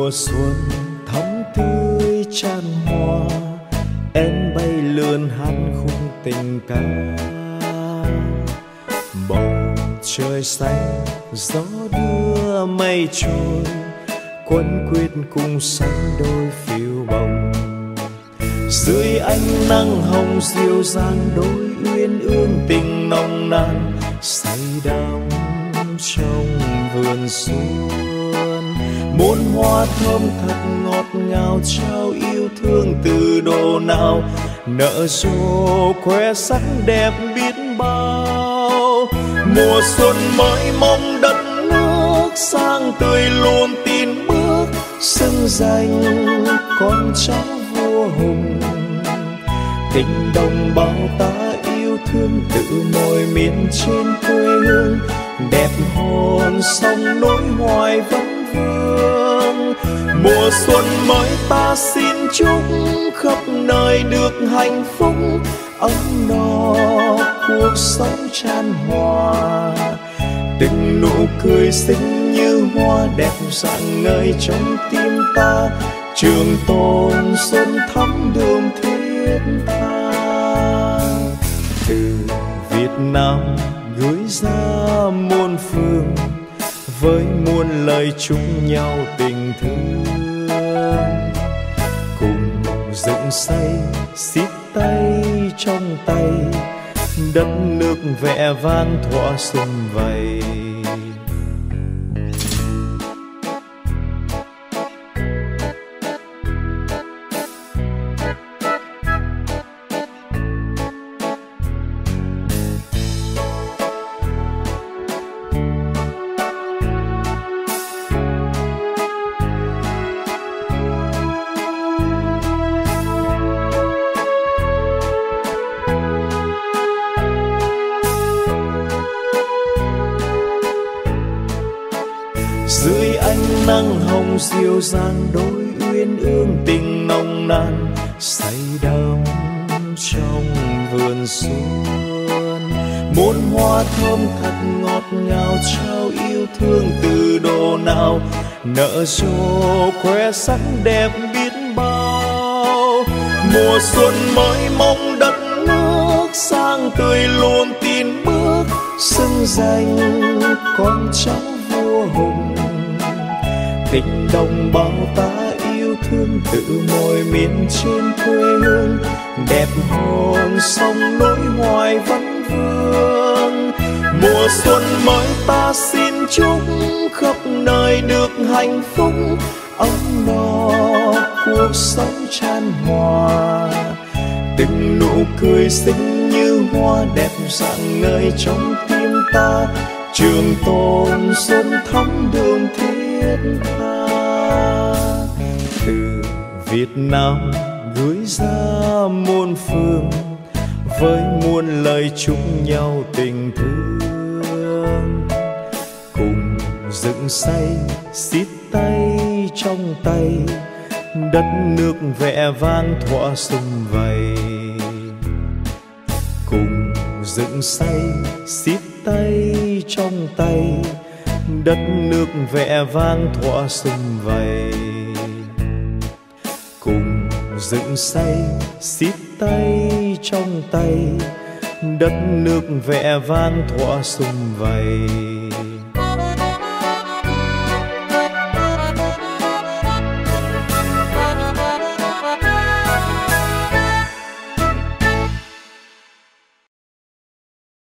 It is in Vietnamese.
Mùa xuân thắm tươi tràn hoa, em bay lượn hát khung tình ca. Bầu trời xanh gió đưa mây trôi, quấn quýt cùng xanh đôi phiêu bồng. Dưới ánh nắng hồng dịu dàng, đôi uyên ương tình nồng nàn say đắm trong vườn xuân. Muôn hoa thơm thật ngọt ngào, trao yêu thương từ độ nào, nở rộ khoe sắc đẹp biết bao. Mùa xuân mới mong đất nước sang tươi luôn tin bước, xưng danh con cháu vua hùng. Tình đồng bào ta yêu thương tự mồi miền trên quê hương, đẹp hồn sông nối hoài vấn vương. Mùa xuân mới ta xin chúc khắp nơi được hạnh phúc, ấm no cuộc sống tràn hòa. Từng nụ cười xinh như hoa đẹp rạng ngời trong tim ta, trường tồn xuân thắm đường thiết tha. Từ Việt Nam gửi ra muôn phương, với muôn lời chúc nhau tình thương. Cùng dựng xây xiết tay trong tay, đất nước vẻ vang thỏa xuân vầy. Dưới ánh nắng hồng dịu dàng, đôi uyên ương tình nồng nàn say đắm trong vườn xuân. Muôn hoa thơm thật ngọt ngào, trao yêu thương từ độ nào, nở rộ khoe sắc đẹp biết bao. Mùa xuân mới mong đất nước sang tươi luôn tin bước, xưng danh con cháu vua hùng. Tình đồng bào ta yêu thương tự mồi miền trên quê hương, đẹp hồn sông nối hoài vấn vương. Mùa xuân mới ta xin chúc khắp nơi được hạnh phúc, ấm no cuộc sống tràn hòa. Từng nụ cười xinh như hoa đẹp rạng ngời trong tim ta, trường tồn xuân thắm đường thiết tha. Từ Việt Nam gửi ra muôn phương, với muôn lời chúc nhau tình thương. Cùng dựng xây xiết tay trong tay, đất nước vẻ vang thỏa xuân vầy. Cùng dựng xây xiết tay trong tay, đất nước vẻ vang thỏa xuân vầy. Cùng dựng xây xiết tay trong tay, đất nước vẻ vang thỏa xuân vầy.